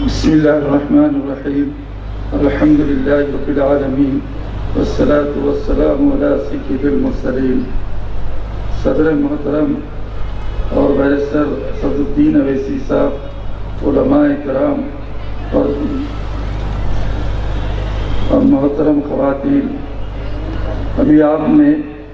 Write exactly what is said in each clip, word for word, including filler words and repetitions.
بسم الله الرحمن الرحيم الحمد لله رب العالمين والصلاة والسلام على سيد المرسلين صدر محترم اور بیرسٹر اسد الدین اویسی صاحب، علماء کرام اور محترم خواتین، ابھی آپ نے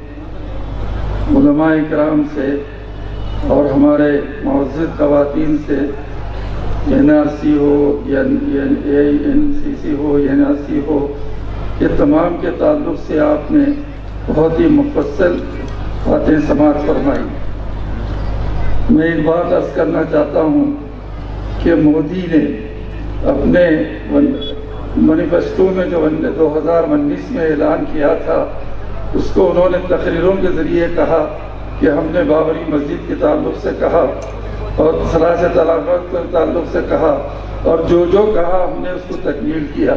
علماء کرام سے اور ہمارے معزز خواتین سے این آر سی ہو یا اے این سی سی ہو یا این آر سی ہو، یہ تمام کے تعلق سے آپ نے بہت ہی مفصل باتیں سماعت فرمائی۔ میں ایک بات عرض کرنا چاہتا ہوں کہ مودی نے اپنے مینیفیسٹو میں جو دو ہزار انیس میں اعلان کیا تھا، اس کو انہوں نے تقریروں کے ذریعے کہا کہ ہم نے بابری مسجد کے تعلق سے کہا اور ثلاث طلاقات کے تعلق سے کہا، اور جو جو کہا ہم نے اس کو تکمیل کیا۔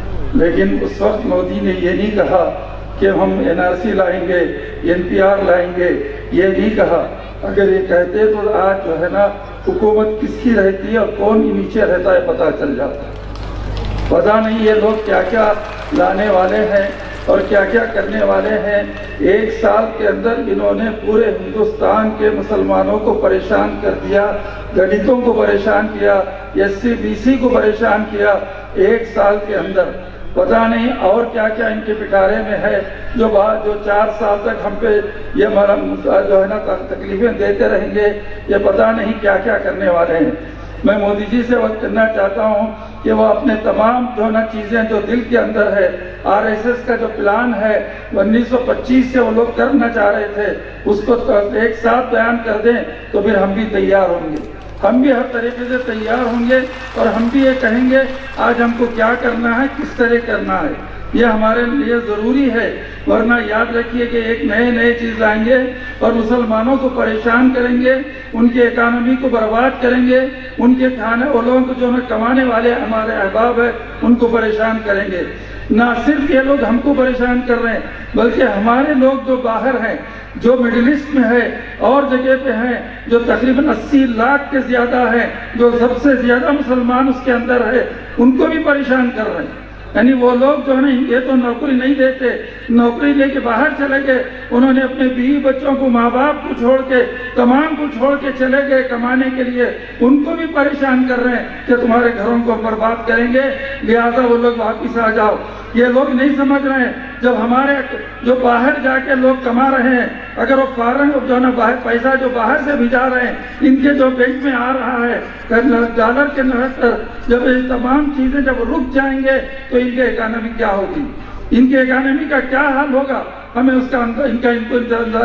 لیکن اس وقت مودی نے یہ نہیں کہا کہ ہم این آر سی لائیں گے، این پی آر لائیں گے، یہ نہیں کہا۔ اگر یہ کہتے تو آج جو ہے نا حکومت کس کی رہتی ہے اور کون نیچے رہتا ہے پتہ چل جاتا ہے۔ پتہ نہیں یہ لوگ کیا کیا لانے والے ہیں اور کیا کیا کرنے والے ہیں۔ ایک سال کے اندر انہوں نے پورے ہندوستان کے مسلمانوں کو پریشان کر دیا، دلتوں کو پریشان کیا، ایس سی بی سی کو پریشان کیا۔ ایک سال کے اندر پتہ نہیں اور کیا کیا ان کے پٹارے میں ہے، جو بات جو چار سال تک ہم پہ یہ جو ہے نا تکلیفیں دیتے رہیں گے، یہ پتہ نہیں کیا کیا کرنے والے ہیں۔ میں مودی جی سے وقت کرنا چاہتا ہوں کہ وہ اپنے تمام جو نا چیزیں جو دل کے اندر ہے، آر ایس ایس کا جو پلان ہے انیس سو پچیس سے وہ لوگ کرنا چاہ رہے تھے، اس کو ایک ساتھ بیان کر دیں تو پھر ہم بھی تیار ہوں گے۔ ہم بھی ہر طریقے سے تیار ہوں گے اور ہم بھی یہ کہیں گے آج ہم کو کیا کرنا ہے، کس طرح کرنا ہے۔ یہ ہمارے لیے ضروری ہے، ورنہ یاد رکھیے کہ ایک نئے نئے چیز لائیں گے اور مسلمانوں کو پریشان کریں گے، ان کے اکانومی کو برباد کریں گے، ان کے کھانے وہ لوگ جو ہمیں کمانے والے ہمارے احباب ہیں ان کو پریشان کریں گے۔ نہ صرف یہ لوگ ہم کو پریشان کر رہے ہیں بلکہ ہمارے لوگ جو باہر ہیں، جو مڈل ایسٹ میں ہے اور جگہ پہ ہیں، جو تقریباً اسی لاکھ کے زیادہ ہیں، جو سب سے زیادہ مسلمان اس کے اندر ہے، ان کو بھی پریشان کر رہے ہیں۔ یعنی وہ لوگ جو ہے یہ تو نوکری نہیں دیتے، نوکری لے کے باہر چلے گئے، انہوں نے اپنے بیوی بچوں کو، ماں باپ کو چھوڑ کے، تمام کو چھوڑ کے چلے گئے کمانے کے لیے، ان کو بھی پریشان کر رہے ہیں کہ تمہارے گھروں کو برباد کریں گے، لہٰذا وہ لوگ واپس آ جاؤ۔ یہ لوگ نہیں سمجھ رہے ہیں جب ہمارے جو باہر جا کے لوگ کما رہے ہیں، اگر وہ فارن جو ہے نا باہر پیسہ جو باہر سے بھیجا رہے ہیں، ان کے جو بینک میں آ رہا ہے ڈالر کے نرخ، جب یہ تمام چیزیں جب رک جائیں گے تو ان کے اکانومی کیا ہوگی، ان کے اکانومی کا کیا حال ہوگا، ہمیں اس کا ان کا ان کو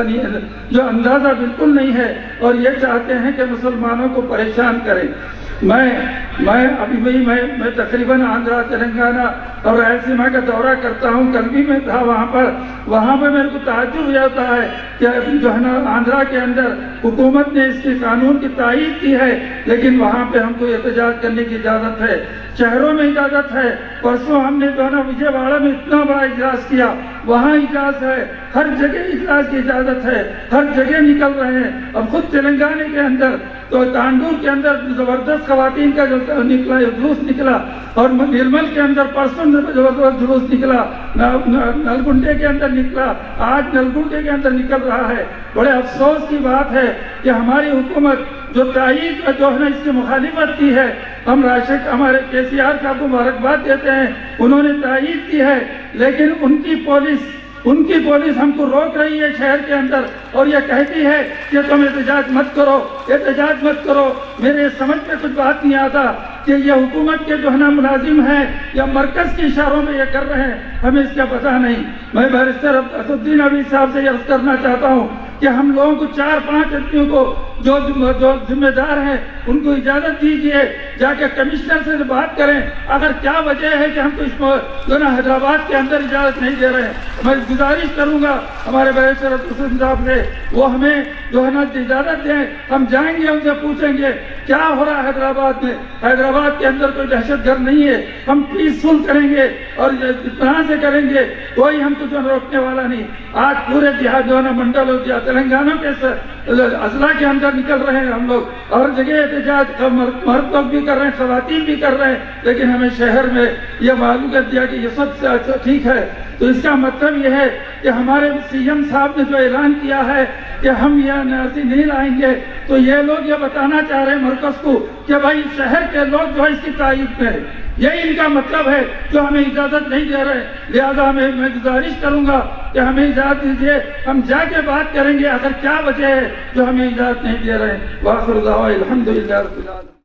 جو اندازہ بالکل نہیں ہے، اور یہ چاہتے ہیں کہ مسلمانوں کو پریشان کریں۔ میں میں ابھی بھی میں میں تقریباً آندھرا، تلنگانہ اور رائلسیما کا دورہ کرتا ہوں، کل بھی میں تھا وہاں پر۔ وہاں پہ میرے کو تعجب یہ ہوتا ہے کہ جو ہے نا آندھرا کے اندر حکومت نے اس کے قانون کی تائید کی ہے، لیکن وہاں پہ ہم کو احتجاج کرنے کی اجازت ہے، شہروں میں اجازت ہے۔ پرسوں ہم نے جو ہے نا وجے واڑہ میں اتنا بڑا اجلاس کیا، وہاں اجازت ہے، ہر جگہ اجلاس کی اجازت ہے، ہر جگہ نکل رہے ہیں۔ اب خود تلنگانہ کے اندر تو تانڈور کے اندر زبردست خواتین کا جو نکلا جلوس نکلا، اور نرمل کے اندر پرسوں زبردست جلوس نکلا، نلگنڈے کے اندر نکلا، آج نلگنڈے کے اندر نکل رہا ہے۔ بڑے افسوس کی بات ہے کہ ہماری حکومت جو تائید جو ہے نا اس کی مخالفت کی ہے، ہم راشد ہمارے کے سی آر کا مبارکباد دیتے ہیں، انہوں نے تائید کی ہے، لیکن ان کی پولیس ان کی پولیس ہم کو روک رہی ہے شہر کے اندر، اور یہ کہتی ہے کہ تم احتجاج مت کرو، احتجاج مت کرو۔ میرے سمجھ میں کچھ بات نہیں آتا کہ یہ حکومت کے جو ہے نا ملازم ہیں یا مرکز کے اشاروں میں یہ کر رہے ہیں، ہمیں اس کا پتہ نہیں۔ میں بیرسٹر اسد الدین اویسی صاحب سے عرض کرنا چاہتا ہوں کہ ہم لوگوں کو چار پانچ آدمیوں کو جو جو ذمہ دار ہیں ان کو اجازت دیجیے، جا کے کمشنر سے بات کریں، اگر کیا وجہ ہے کہ ہم کو اس جو نا حیدرآباد کے اندر اجازت نہیں دے رہے ہیں۔ میں گزارش کروں گا ہمارے بیرسٹر اسد صاحب سے، وہ ہمیں جو ہے نا اجازت دیں، ہم جائیں گے، ان سے پوچھیں گے کیا ہو رہا ہے حیدرآباد میں۔ حیدرآباد کے اندر کوئی دہشت گرد نہیں ہے، ہم پیسفل کریں گے اور اطمینان سے کریں گے، کوئی ہم کو جو روکنے والا نہیں۔ آج پورے دیہات جو ہے نا منڈل ہو گیا، تلنگانہ کے اضلاع کے اندر نکل رہے ہیں ہم لوگ، ہر جگہ احتجاج مرد لوگ بھی کر رہے ہیں، خواتین بھی کر رہے ہیں، لیکن ہمیں شہر میں یہ معلوم کر دیا کہ یہ سب سے اچھا ٹھیک ہے۔ تو اس کا مطلب یہ ہے کہ ہمارے سی ایم صاحب نے جو اعلان کیا ہے کہ ہم یہ این آر سی نہیں لائیں گے، تو یہ لوگ یہ بتانا چاہ رہے ہیں مرکز کو کہ بھائی شہر کے لوگ جو ہے اس کی تائید میں ہے، یہی ان کا مطلب ہے جو ہمیں اجازت نہیں دے رہے۔ لہذا میں میں گزارش کروں گا کہ ہمیں اجازت دیجیے، ہم جا کے بات کریں گے آخر کیا وجہ ہے جو ہمیں اجازت نہیں دے رہے ہیں۔ وآخر دعوانا الحمدللہ رب العالمین۔